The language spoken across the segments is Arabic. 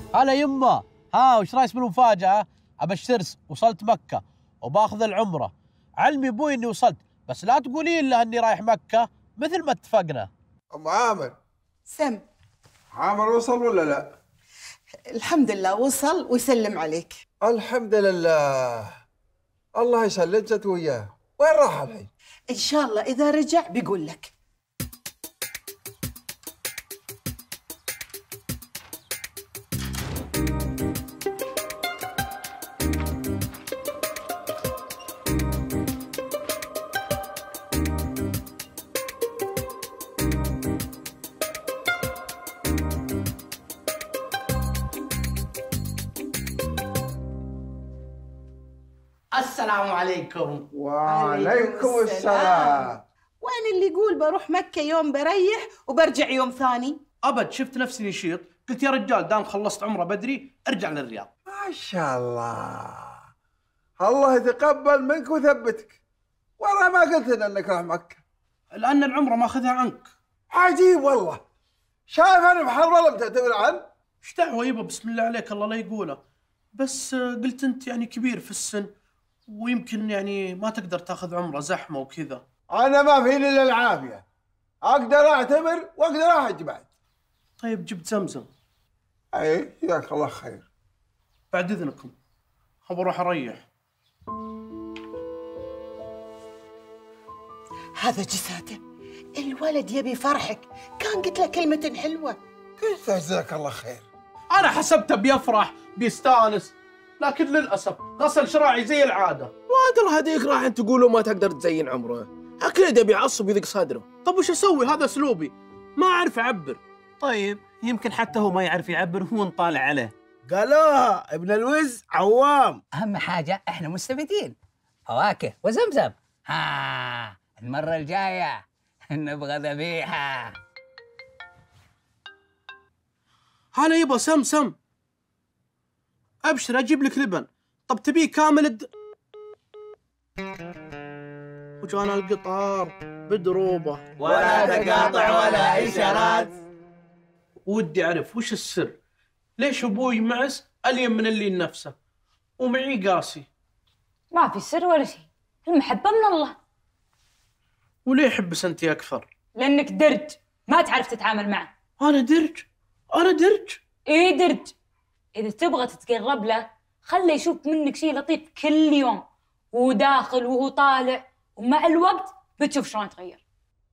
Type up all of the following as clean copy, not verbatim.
هلا يمه، ها وش رايك بالمفاجأة؟ أبشرك وصلت مكة وباخذ العمرة. علمي أبوي إني وصلت، بس لا تقولين له إني رايح مكة مثل ما اتفقنا. أم عامر. سم. عامر وصل ولا لا؟ الحمد لله وصل ويسلم عليك. الحمد لله. الله يسلمك انت وياه. وين راح الحين؟ إن شاء الله إذا رجع بيقول لك. السلام عليكم. وعليكم السلام. وين اللي يقول بروح مكة يوم بريح وبرجع يوم ثاني؟ أبد، شفت نفسي نشيط، قلت يا رجال دام خلصت عمرة بدري ارجع للرياض. ما شاء الله. الله يتقبل منك ويثبتك. والله ما قلت لنا انك راح مكة. لأن العمرة ماخذها عنك. عجيب والله. شايف انا بحر والله بتعتبر عنه؟ ايش دعوة يبا، بسم الله عليك الله لا يقوله. بس قلت انت يعني كبير في السن ويمكن يعني ما تقدر تاخذ عمرة زحمة وكذا. انا ما في الا العافية. اقدر اعتمر واقدر احج بعد. طيب جبت زمزم. اي جزاك الله خير. بعد اذنكم ابى اروح اريح. هذا جساته، الولد يبي فرحك، كان قلت له كلمة حلوة. قلت جزاك الله خير. انا حسبته بيفرح بيستانس، لكن للاسف غسل شراعي زي العاده. وادر هذيك راح تقولوا ما تقدر تزين عمره، اكيد يبي يعصب ويذق صدره. طب وش اسوي؟ هذا اسلوبي، ما اعرف اعبر. طيب يمكن حتى هو ما يعرف يعبر وهو نطالع عليه. قالوها ابن الوز عوام. أهم حاجة إحنا مستفيدين. فواكه وزمزم. ها المرة الجاية نبغى ذبيحة. هلا يبا سم ابشر اجيب لك لبن. طب تبيه كامل وجانا القطار بدروبه ولا تقاطع ولا إشارات. ودي اعرف وش السر، ليش ابوي معس الين من اللي نفسه ومعي قاسي؟ ما في سر ولا شيء، المحبة من الله. وليه يحبس انت اكثر؟ لأنك درج ما تعرف تتعامل معه. انا درج؟ انا درج؟ إيه درج. إذا تبغى تتقرب له خله يشوف منك شيء لطيف كل يوم، وهو داخل وهو طالع، ومع الوقت بتشوف شلون تغير.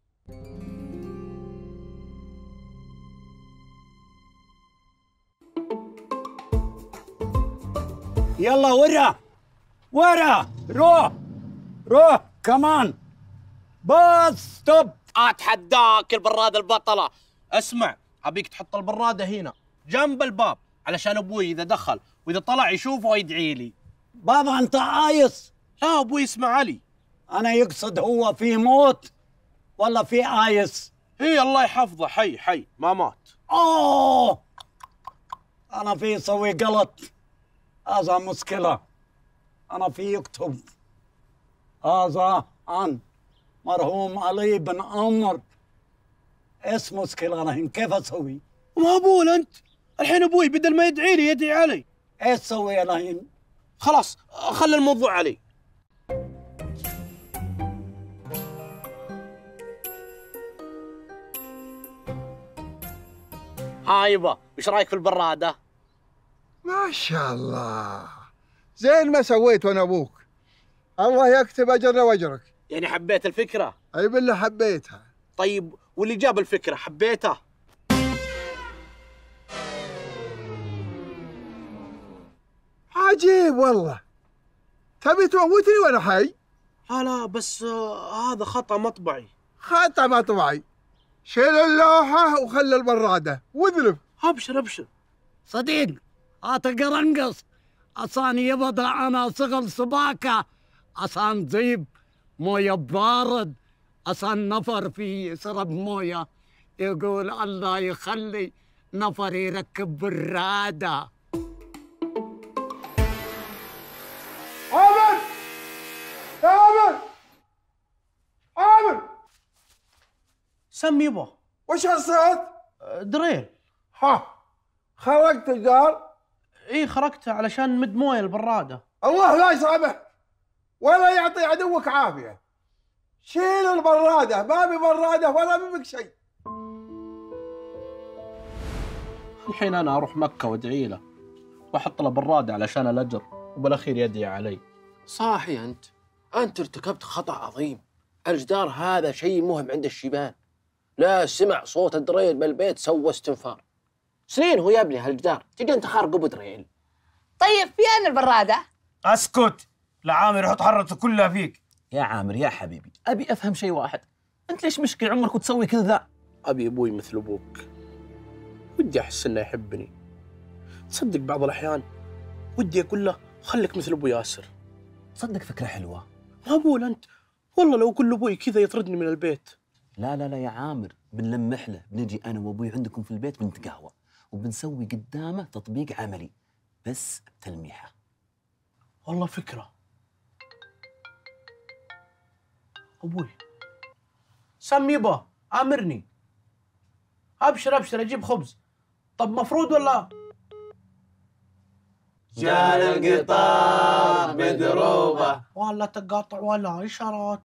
يلا ورا روح كمان. بس ستوب. اتحداك البرادة البطلة. اسمع، ابيك تحط البرادة هنا جنب الباب علشان ابوي اذا دخل واذا طلع يشوفه ويدعي لي. بابا انت عايز؟ لا ابوي اسمع علي. انا يقصد هو في موت ولا في عايز؟ هي الله يحفظه، حي ما مات. اوه انا في اسوي غلط، هذا مشكلة. انا في يكتب هذا عن مرحوم علي بن عمر. ايش مشكلة انا كيف اسوي؟ ما ابوه انت الحين ابوي بدل ما يدعي لي يدعي علي. ايش اسوي الحين؟ خلاص خلي الموضوع علي. يبا وش رايك في البرادة؟ ما شاء الله. زين ما سويت وانا ابوك. الله يكتب اجرنا واجرك. يعني حبيت الفكرة؟ اي بالله حبيتها. طيب واللي جاب الفكرة حبيته؟ عجيب والله. تبي تموتني وانا حي؟ لا بس هذا خطأ مطبعي. خطأ مطبعي. شيل اللوحة وخلي البرادة واذلف. ابشر صديق هات قرنقص عشان يبضع انا صغل سباكة، عشان جيب مويه بارد، عشان نفر فيه يشرب مويه، يقول الله يخلي نفر يركب برادة. عامر يا عامر سم يبا. وش هالصوت؟ دريل. ها خرجت الدار اي خرقتها علشان نمد مويه البراده. الله لا يصعبه ولا يعطي عدوك عافيه. شيل البراده، ما بي براده ولا بك شيء. الحين انا اروح مكه وادعي له واحط له براده علشان الاجر، وبالاخير يدعي علي. صاحي أنت ارتكبت خطأ عظيم. الجدار هذا شيء مهم عند الشيبان. لا سمع صوت الدريل بالبيت سوى استنفار. سنين هو يبني هالجدار، تجي أنت خارقه بدريل. طيب فين البرادة؟ اسكت، لا عامر يحط حرته كلها فيك. يا عامر يا حبيبي، ابي افهم شيء واحد، انت ليش مشكل عمرك وتسوي كل ذا؟ أبي أبوي مثل أبوك، ودي أحس إنه يحبني. تصدق بعض الأحيان ودي أقول له خليك مثل أبو ياسر. صدق فكرة حلوة. ما بقول أنت، والله لو كل أبوي كذا يطردني من البيت. لا لا لا يا عامر، بنلمح له، بنجي أنا وأبوي عندكم في البيت بنتقهوى وبنسوي قدامه تطبيق عملي بس بتلميحه. والله فكره. ابوي سم يبا امرني. ابشر ابشر اجيب خبز. طب مفروض ولا؟ جال القطار بدروبه. ولا تقاطع ولا اشارات.